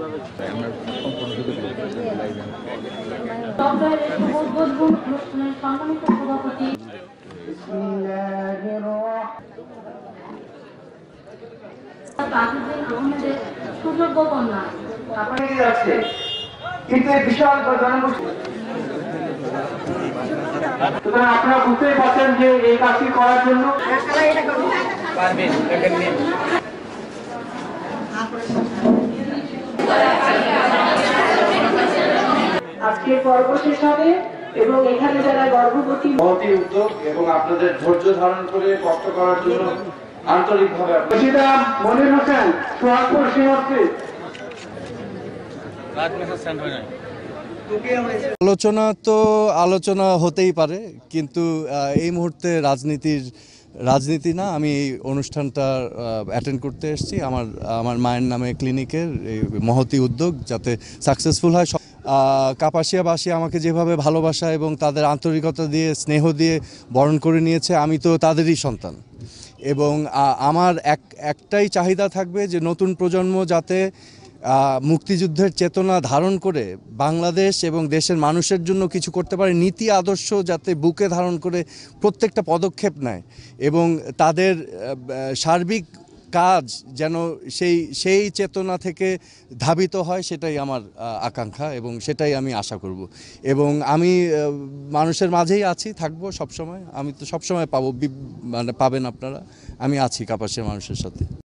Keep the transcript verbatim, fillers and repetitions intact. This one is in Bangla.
কিন্তু এই বিশাল জনগোষ্ঠী সুতরাং আপনারা বুঝতেই পারছেন যে এই কাজটি করার জন্য আজকের পর্ব শেষ হবে এবং এখানে যারা গর্ভবতী মহতি উদ্যোগ এবং আপনাদের ধৈর্য ধারণ করে কষ্ট করার জন্য আন্তরিকভাবে মনির হোসেন সোহাগপুর সীমান্তে আলোচনা তো আলোচনা হতেই পারে, কিন্তু এই মুহূর্তে রাজনীতির রাজনীতি না, আমি এই অনুষ্ঠানটা অ্যাটেন্ড করতে এসেছি আমার আমার মায়ের নামে ক্লিনিকের এই মহতি উদ্যোগ যাতে সাকসেসফুল হয়। কাপাসিয়াবাসী আমাকে যেভাবে ভালোবাসা এবং তাদের আন্তরিকতা দিয়ে স্নেহ দিয়ে বরণ করে নিয়েছে, আমি তো তাদেরই সন্তান এবং আমার এক একটাই চাহিদা থাকবে যে নতুন প্রজন্ম যাতে মুক্তিযুদ্ধের চেতনা ধারণ করে বাংলাদেশ এবং দেশের মানুষের জন্য কিছু করতে পারে, নীতি আদর্শ যাতে বুকে ধারণ করে প্রত্যেকটা পদক্ষেপ নেয় এবং তাদের সার্বিক কাজ যেন সেই সেই চেতনা থেকে ধাবিত হয়, সেটাই আমার আকাঙ্ক্ষা এবং সেটাই আমি আশা করব। এবং আমি মানুষের মাঝেই আছি, থাকবো সবসময়। আমি তো সবসময় পাবো, মানে পাবেন আপনারা, আমি আছি কাপাসিয়া মানুষের সাথে।